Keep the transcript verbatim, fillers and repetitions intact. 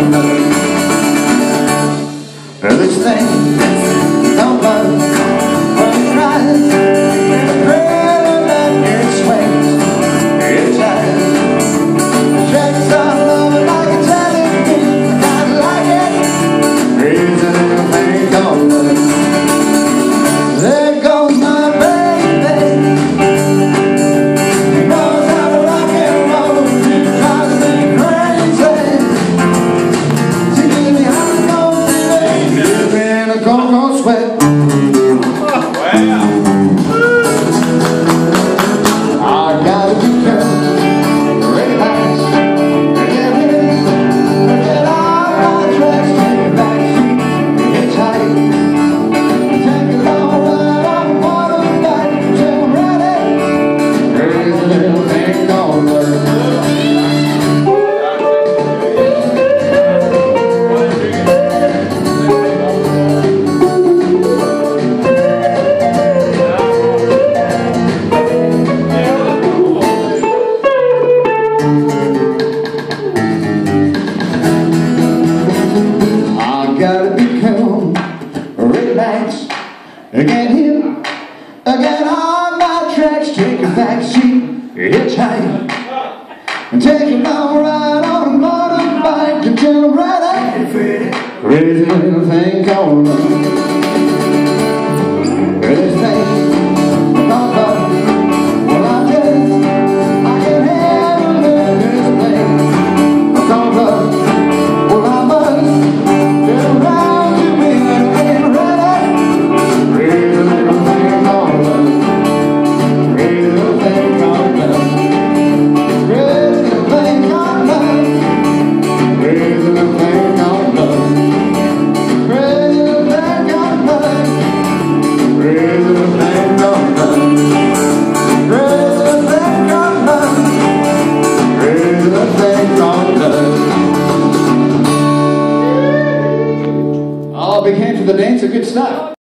called love. This thing don't love when it tries, and rather than it swings, it tries. It shakes on love like a telephone, I like it. There's a little thing called love. There goes my baby. He knows how to rock and roll. She drives me crazy. She gives me hot and cold feeling. Gives me in a cold, cold sweat. I gotta be careful. Relax. Get in. Get out my tracks. Take it back. Get tight. Take it all right on the water back till I'm ready. There's a little thing called love. I gotta be calm, relax, get him, get on my tracks, take a back seat, hitchhike, and take a long ride on a motorbike until I'm ready. Crazy little thing called love. This thing called love. Well, I just, I can handle this thing called love. Well, I must get around to being ready. Crazy little thing called love. Crazy little thing called love. Crazy little thing called love. Crazy little thing called love. Crazy little thing called love. Crazy little thing called love. Crazy little thing called love. Crazy little thing called love. All big hand for the dance, a good stuff.